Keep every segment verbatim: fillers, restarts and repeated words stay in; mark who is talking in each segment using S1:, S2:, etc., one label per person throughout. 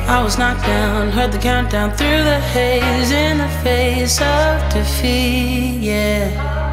S1: I was knocked down, heard the countdown through the haze, in the face of defeat, yeah.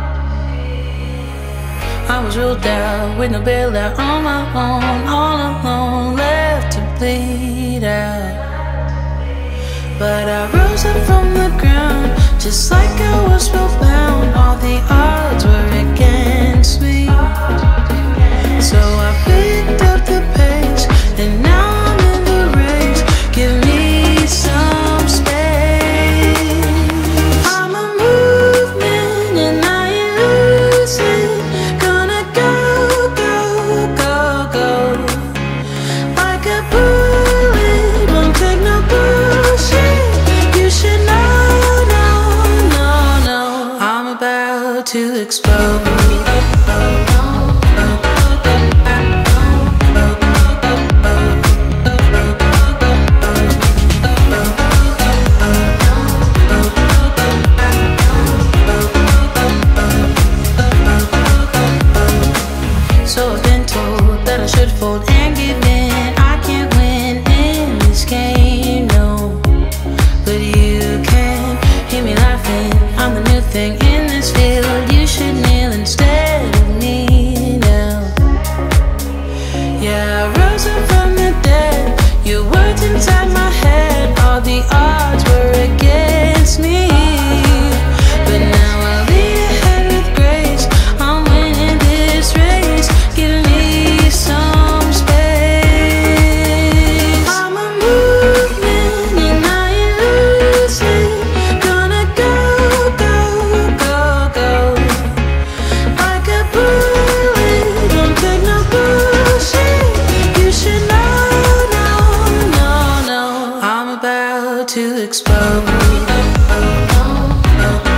S1: I was ruled out with no bailout, on my own, all alone, left to bleed out. But I rose up from the ground, just like I was spellbound. All the odds were against me, so I picked up the pace, and now I'm in the race. Give me some space. I'm a movement and I ain't losing. Gonna go, go, go, go. Like a bullet, won't take no bullshit. You should know, no, no, no. I'm about to explode. So I've been told that I should fold and give in. I can't win in this game, no. But you can hear me laughing. I'm the new thing in this field. You should kneel instead of me now. Yeah, I rose up from the dead. Your words inside my head. All the odds were against me, but now I lead ahead with grace. I'm winning this race. Give me some space. I'm a movement and I ain't losing. Gonna go, go, go, go. Like a bullet, don't take no bullshit. You should know, no, no, no. I'm about to explode.